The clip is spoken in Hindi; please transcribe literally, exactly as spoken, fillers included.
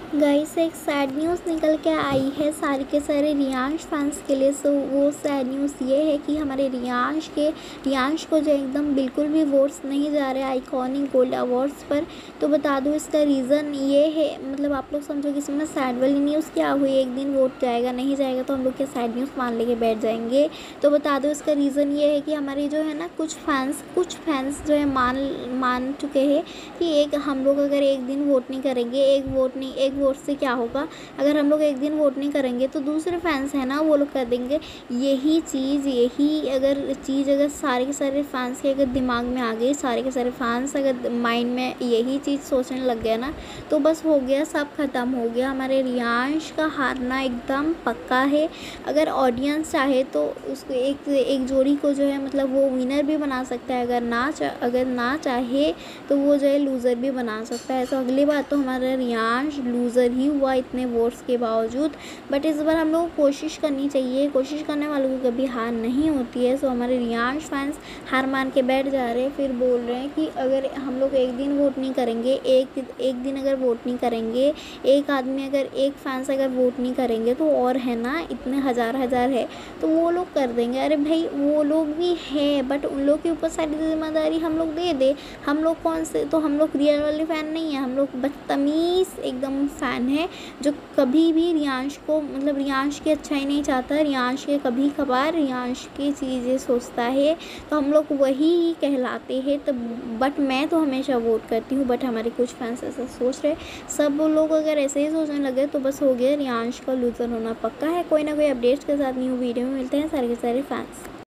गाइस एक सैड न्यूज़ निकल के आई है सारे के सारे रियांश फैंस के लिए। सो वो सैड न्यूज़ ये है कि हमारे रियांश के रियांश को जो एकदम बिल्कुल भी वोट्स नहीं जा रहे आइकॉनिक गोल्ड अवार्ड्स पर। तो बता दूँ इसका रीज़न ये है, मतलब आप लोग समझो कि इसमें सैड वाली न्यूज़ क्या हुई, एक दिन वोट जाएगा नहीं जाएगा तो हम लोग क्या सैड न्यूज़ मान लेके बैठ जाएंगे। तो बता दो इसका रीज़न ये है कि हमारे जो है ना कुछ फैंस कुछ फैंस जो है मान मान चुके हैं कि एक हम लोग अगर एक दिन वोट नहीं करेंगे, एक वोट नहीं एक वोट से क्या होगा, अगर हम लोग एक दिन वोट नहीं करेंगे तो दूसरे फैंस हैं ना वो लोग कर देंगे। यही चीज़ यही अगर चीज़ अगर सारे के सारे फैंस के अगर दिमाग में आ गई, सारे के सारे फैंस अगर माइंड में यही चीज़ सोचने लग गया ना तो बस हो गया, सब ख़त्म हो गया। हमारे रियांश का हारना एकदम पक्का है। अगर ऑडियंस चाहे तो उसको एक एक जोड़ी को जो है मतलब वो विनर भी बना सकता है, अगर ना चा, अगर ना चाहे तो वो जो है लूज़र भी बना सकता है। तो अगली बार तो हमारा रियांश लूज़र ही हुआ इतने वोट्स के बावजूद। बट इस बार हम लोग को कोशिश करनी चाहिए, कोशिश करने वालों को कभी हार नहीं होती है। सो हमारे रियांश फैंस हार मान के बैठ जा रहे हैं, फिर बोल रहे हैं कि अगर हम लोग एक दिन वोट नहीं करेंगे, एक एक दिन अगर वोट नहीं करेंगे, एक आदमी अगर एक फैंस अगर वोट नहीं करेंगे तो और है ना इतने हज़ार हज़ार है तो वो लोग कर देंगे। अरे भाई वो लोग भी है बट उन लोग के ऊपर सारी जिम्मेदारी हम लोग दे दे। हम लोग कौन से, तो हम लोग रियल वाले फ़ैन नहीं है, हम लोग बदतमीज़ एकदम फ़ैन है जो कभी भी रियांश को मतलब रियांश की अच्छाई नहीं चाहता, रियांश के कभी कभार रियांश की चीज़ें सोचता है तो हम लोग वही ही कहलाते हैं। तो बट मैं तो हमेशा वोट करती हूँ, बट हमारे कुछ फैंस ऐसा सोच रहे। सब लोग अगर ऐसे ही सोचने लगे तो बस हो गया, रियांश का लूज़र होना पक्का है। कोई ना कोई अपडेट्स के साथ न्यू वीडियो में मिलते हैं सारे के सारे फैंस।